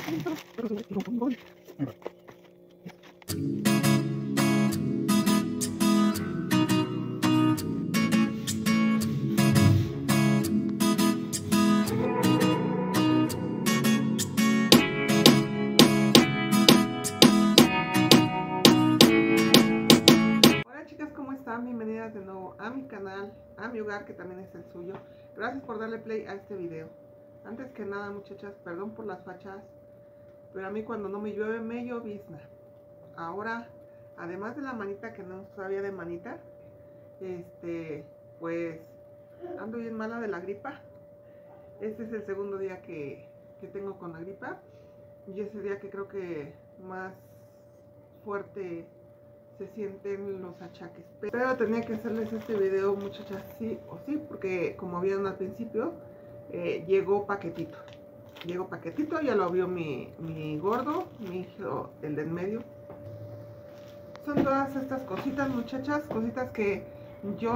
Chicas, ¿cómo están? Bienvenidas de nuevo a mi canal, a mi hogar, que también es el suyo. Gracias por darle play a este video. Antes que nada, muchachas, perdón por las fachas, pero a mí cuando no me llueve me llovizna. Ahora, además de la manita, que no sabía de manita, pues ando bien mala de la gripa. Este es el segundo día que tengo con la gripa, y es el día que creo que más fuerte se sienten los achaques. Pero tenía que hacerles este video, muchachas, sí o sí, porque como vieron al principio, llegó paquetito. Ya lo vio mi gordo, mi hijo, el del medio. Son todas estas cositas, muchachas, cositas que yo,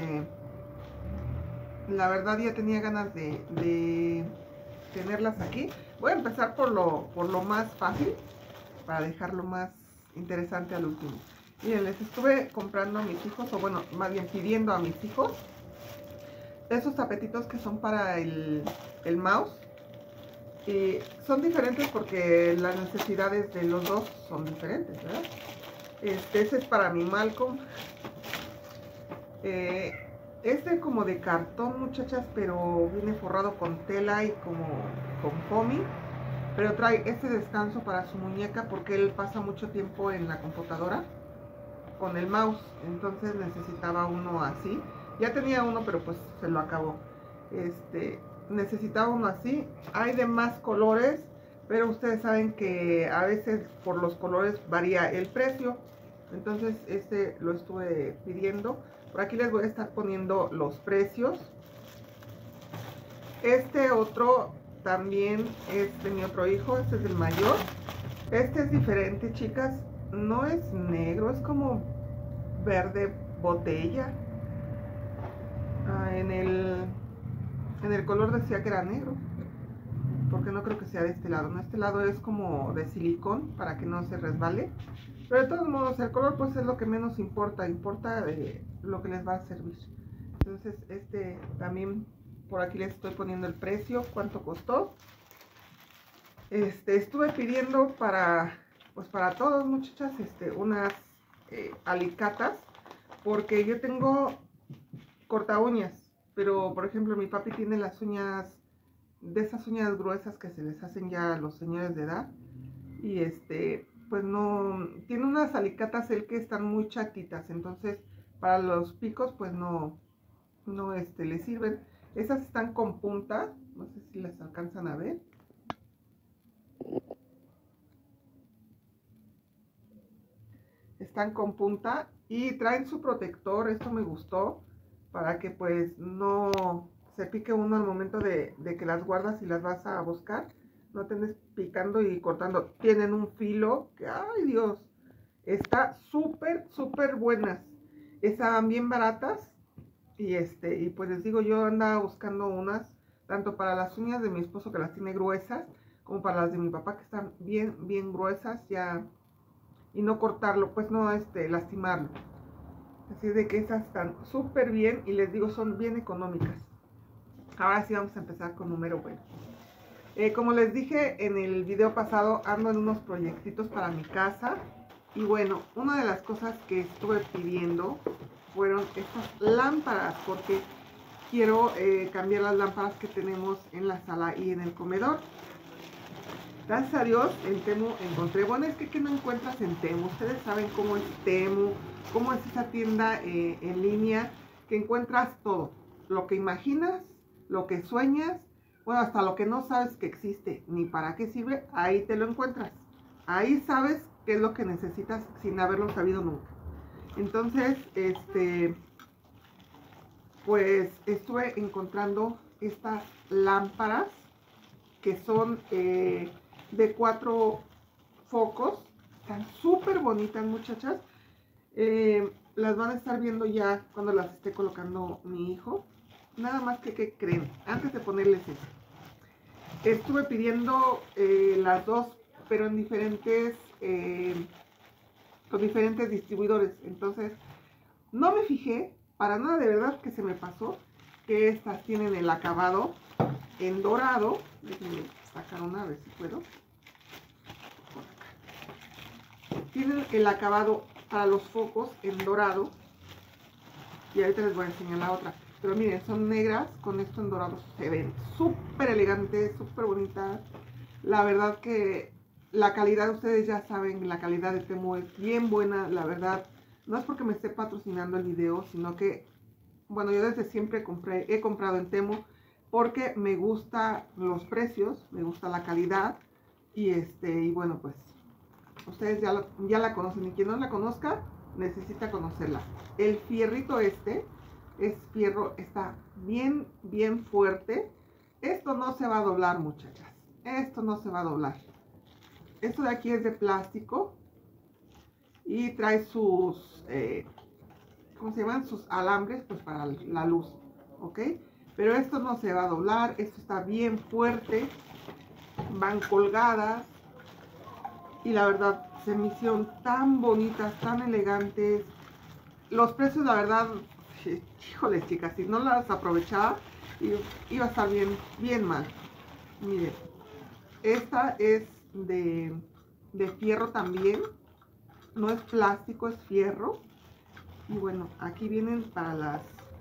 la verdad ya tenía ganas de tenerlas aquí. Voy a empezar por lo más fácil, para dejarlo más interesante al último. Miren, les estuve comprando a mis hijos, o bueno, más bien pidiendo a mis hijos, esos tapetitos que son para el mouse. Y son diferentes porque las necesidades de los dos son diferentes, ¿verdad? Ese es para mi Malcolm. Como de cartón, muchachas, pero viene forrado con tela y como con foamy. Pero trae este descanso para su muñeca porque él pasa mucho tiempo en la computadora con el mouse, entonces necesitaba uno así. Ya tenía uno, pero pues se lo acabó. Necesitaba uno así. Hay de más colores, pero ustedes saben que a veces por los colores varía el precio. Entonces lo estuve pidiendo. Por aquí les voy a estar poniendo los precios. Este otro también es de mi otro hijo, este es el mayor. Este es diferente, chicas. No es negro, es como verde botella. En el color decía que era negro, porque no creo que sea de este lado. No, este lado es como de silicón para que no se resbale. Pero de todos modos, el color pues es lo que menos importa. Importa lo que les va a servir. Entonces también por aquí les estoy poniendo el precio, cuánto costó. Estuve pidiendo para todos, muchachas, unas alicatas, porque yo tengo corta uñas, pero por ejemplo mi papi tiene las uñas, de esas uñas gruesas que se les hacen ya a los señores de edad, y pues no, tiene unas alicatas él que están muy chatitas, entonces para los picos pues no le sirven. Esas están con punta, no sé si las alcanzan a ver. Están con punta y traen su protector. Esto me gustó para que pues no se pique uno al momento de que las guardas y las vas a buscar. No te andes picando y cortando. Tienen un filo que, ay Dios, está súper buenas. Estaban bien baratas. Y pues les digo, yo andaba buscando unas, tanto para las uñas de mi esposo, que las tiene gruesas, como para las de mi papá, que están bien gruesas ya. Y no cortarlo, pues no lastimarlo. Así de que esas están súper bien, y les digo, son bien económicas. Ahora sí vamos a empezar con número bueno. Como les dije en el video pasado, ando en unos proyectitos para mi casa. Y bueno, una de las cosas que estuve pidiendo fueron estas lámparas, porque quiero cambiar las lámparas que tenemos en la sala y en el comedor. Gracias a Dios en Temu encontré. Bueno, es que ¿qué no encuentras en Temu? Ustedes saben cómo es Temu, cómo es esa tienda en línea, que encuentras todo. Lo que imaginas, lo que sueñas, bueno, hasta lo que no sabes que existe ni para qué sirve, ahí te lo encuentras. Ahí sabes qué es lo que necesitas sin haberlo sabido nunca. Entonces, pues estuve encontrando estas lámparas que son de 4 focos. Están súper bonitas, muchachas. Las van a estar viendo ya cuando las esté colocando mi hijo. Nada más que, ¿qué creen? Antes de ponerles eso, estuve pidiendo las dos, pero en diferentes, con diferentes distribuidores. Entonces, no me fijé, para nada, de verdad que se me pasó, que estas tienen el acabado en dorado. Déjenme sacar una, a ver si puedo. Tienen el acabado para los focos en dorado. Y ahorita les voy a enseñar la otra. Pero miren, son negras con esto en dorado. Se ven súper elegantes, súper bonitas. La verdad que la calidad, ustedes ya saben, la calidad de Temu es bien buena. La verdad, no es porque me esté patrocinando el video, sino que, bueno, yo desde siempre he comprado en Temu porque me gustan los precios, me gusta la calidad. Y bueno, pues ustedes ya la conocen, y quien no la conozca necesita conocerla. El fierrito este es fierro, está bien fuerte. Esto no se va a doblar, muchachas, esto no se va a doblar. Esto de aquí es de plástico y trae sus ¿cómo se llaman? Sus alambres, pues para la luz, ¿ok? Pero esto no se va a doblar, esto está bien fuerte, van colgadas. Y la verdad, se me hicieron tan bonitas, tan elegantes. Los precios, la verdad, híjoles, chicas, si no las aprovechaba, iba a estar bien mal. Miren, esta es de fierro también. No es plástico, es fierro. Y bueno, aquí vienen para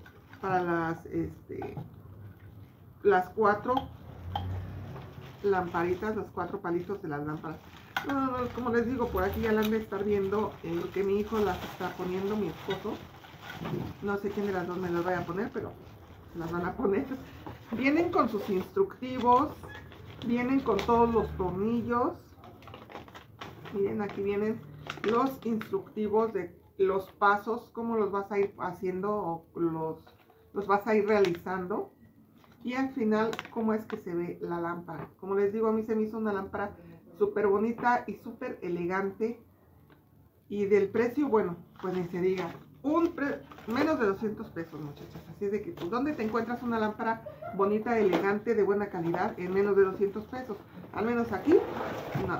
las 4 lamparitas, los 4 palitos de las lámparas. No, como les digo, por aquí ya la han de estar viendo, que mi hijo las está poniendo, mi esposo. No sé quién de las dos me las vaya a poner, pero las van a poner. Vienen con sus instructivos, vienen con todos los tornillos. Miren, aquí vienen los instructivos de los pasos, cómo los vas a ir haciendo o los vas a ir realizando. Y al final, cómo es que se ve la lámpara. Como les digo, a mí se me hizo una lámpara súper bonita y súper elegante. Y del precio, bueno, pues ni se diga. Menos de 200 pesos, muchachas. Así es de que, pues, ¿dónde te encuentras una lámpara bonita, elegante, de buena calidad en menos de 200 pesos? Al menos aquí, no.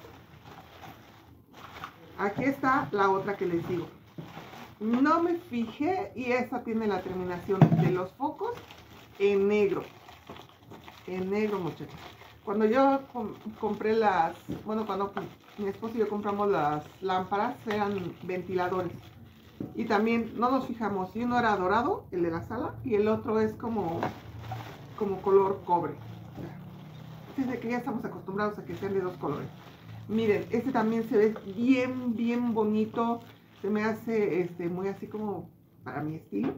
Aquí está la otra que les digo. No me fijé y esta tiene la terminación de los focos en negro. En negro, muchachos. Cuando yo compré cuando mi esposo y yo compramos las lámparas, eran ventiladores. Y también no nos fijamos si uno era dorado, el de la sala, y el otro es como color cobre. Desde que ya estamos acostumbrados a que sean de dos colores. Miren, este también se ve bien bonito. Se me hace muy así como para mi estilo.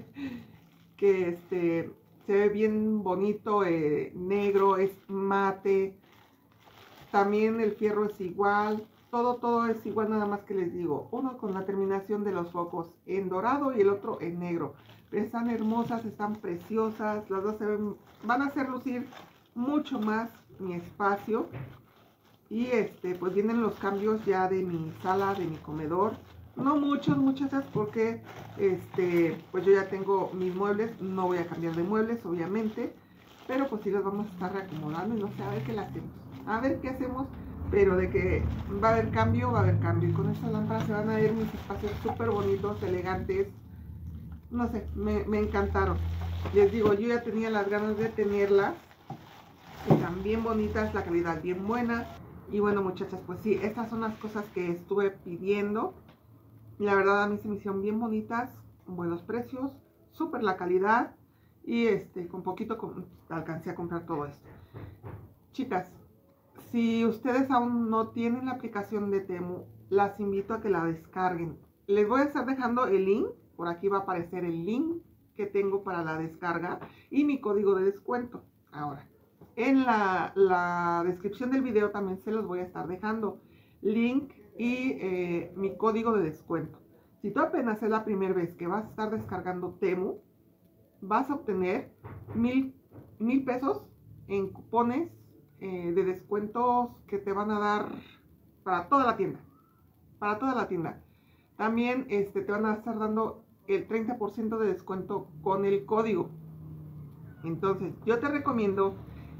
Que se ve bien bonito, negro, es mate. También el fierro es igual. Todo es igual, nada más que les digo. Uno con la terminación de los focos en dorado y el otro en negro. Pero están hermosas, están preciosas. Las dos van a hacer lucir mucho más mi espacio. Y pues vienen los cambios ya de mi sala, de mi comedor. No muchos, muchachas, porque pues yo ya tengo mis muebles. No voy a cambiar de muebles, obviamente. Pero pues sí los vamos a estar reacomodando y no sé, a ver qué le hacemos. A ver qué hacemos. Pero de que va a haber cambio, va a haber cambio. Y con estas lámparas se van a ver mis espacios súper bonitos, elegantes. No sé, me encantaron. Les digo, yo ya tenía las ganas de tenerlas. Están bien bonitas, la calidad bien buena. Y bueno, muchachas, pues sí, estas son las cosas que estuve pidiendo. La verdad, a mí se me hicieron bien bonitas, buenos precios, súper la calidad. Y con poquito alcancé a comprar todo esto. Chicas, si ustedes aún no tienen la aplicación de Temu, las invito a que la descarguen. Les voy a estar dejando el link, por aquí va a aparecer el link que tengo para la descarga y mi código de descuento. Ahora, en la descripción del video también se los voy a estar dejando link y mi código de descuento. Si tú apenas es la primera vez que vas a estar descargando Temu, vas a obtener 1000 pesos en cupones de descuentos que te van a dar para toda la tienda. Para toda la tienda. También te van a estar dando el 30% de descuento con el código. Entonces, yo te recomiendo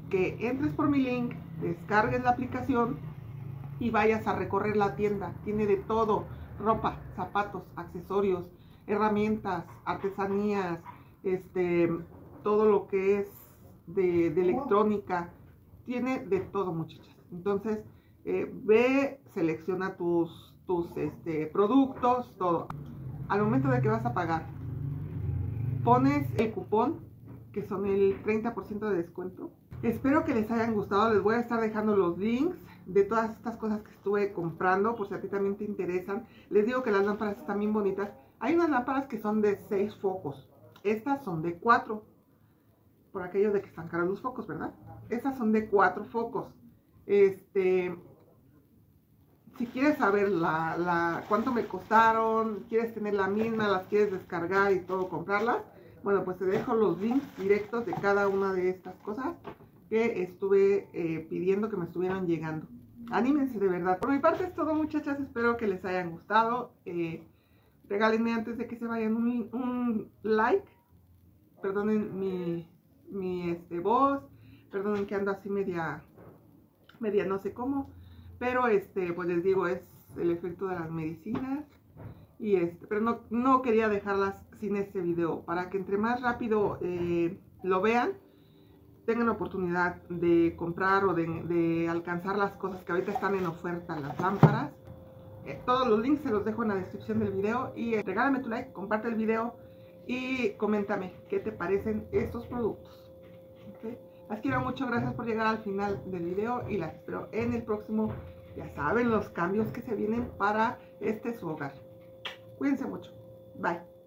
que entres por mi link, descargues la aplicación y vayas a recorrer la tienda. Tiene de todo: ropa, zapatos, accesorios, herramientas, artesanías, todo lo que es de electrónica. Tiene de todo, muchachas. Entonces, ve, selecciona tus productos, todo. Al momento de que vas a pagar, pones el cupón, que son el 30% de descuento. Espero que les hayan gustado. Les voy a estar dejando los links de todas estas cosas que estuve comprando, por si a ti también te interesan. Les digo que las lámparas están bien bonitas. Hay unas lámparas que son de 6 focos. Estas son de 4. Por aquello de que están caros los focos, ¿verdad? Estas son de 4 focos. Si quieres saber cuánto me costaron, quieres tener la misma, las quieres descargar y todo, comprarlas, bueno, pues te dejo los links directos de cada una de estas cosas que estuve pidiendo que me estuvieran llegando. Anímense, de verdad. Por mi parte es todo, muchachas. Espero que les hayan gustado. Regálenme, antes de que se vayan, un like. Perdonen mi voz. Perdonen que ando así media no sé cómo. Pero pues les digo, es el efecto de las medicinas. Y pero no quería dejarlas sin este video, para que entre más rápido lo vean, tengan oportunidad de comprar o de alcanzar las cosas que ahorita están en oferta, las lámparas. Todos los links se los dejo en la descripción del video. Y regálame tu like, comparte el video y coméntame qué te parecen estos productos. ¿Okay? Las quiero mucho, gracias por llegar al final del video y las espero en el próximo. Ya saben los cambios que se vienen para su hogar. Cuídense mucho. Bye.